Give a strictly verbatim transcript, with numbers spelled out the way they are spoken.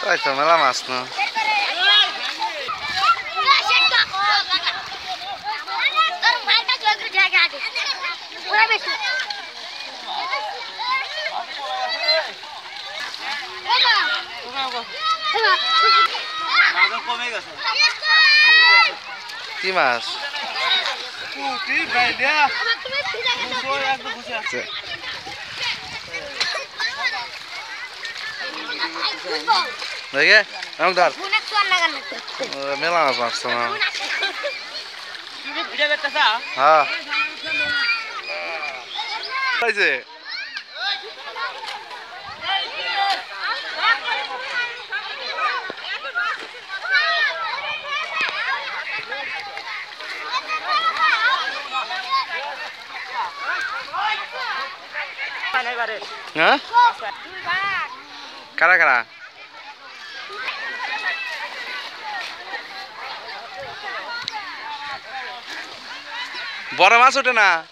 তাই তো মেলা মাছ না কি মাছ দেখে ধর মেলা মাছ মারছো না হ্যাঁ হ্যাঁ কারা কারা বড় মাছ ওঠে না